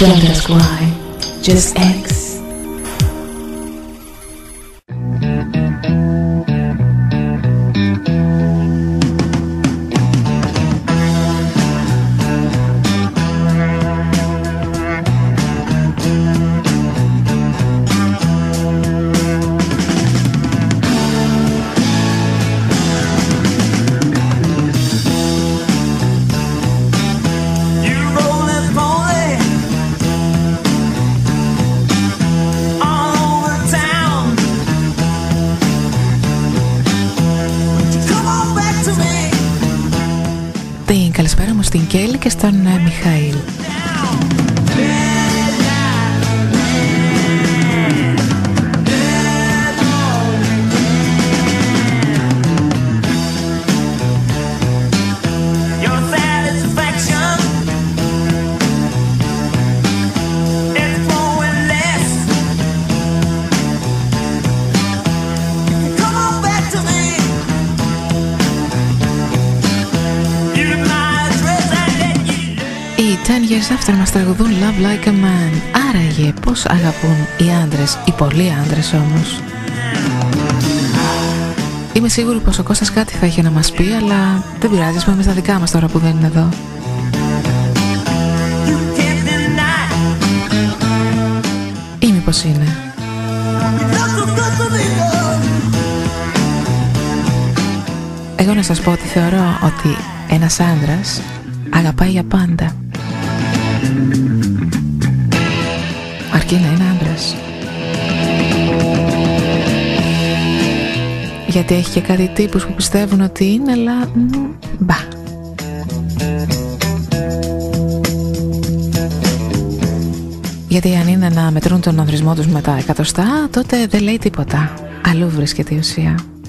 Don't ask why, just X. Καλησπέρα μου στην Κέλλη και στον Μιχαήλ. After μας τραγουδούν Love Like a Man. Άραγε πως αγαπούν οι άντρες, οι πολλοί άντρες όμως. Είμαι σίγουρη πως ο Κώστας κάτι θα είχε να μας πει, αλλά δεν πειράζει, ας πούμε στα δικά μας τώρα που δεν είναι εδώ. Ή μήπως είναι? Εγώ να σας πω ότι θεωρώ ότι ένας άντρας αγαπάει για πάντα, αρκεί να είναι άντρας. Γιατί έχει και κάτι τύπους που πιστεύουν ότι είναι, αλλά μπα. Γιατί αν είναι να μετρούν τον ανδρισμό τους με τα εκατοστά, τότε δεν λέει τίποτα. Αλλού βρίσκεται η ουσία.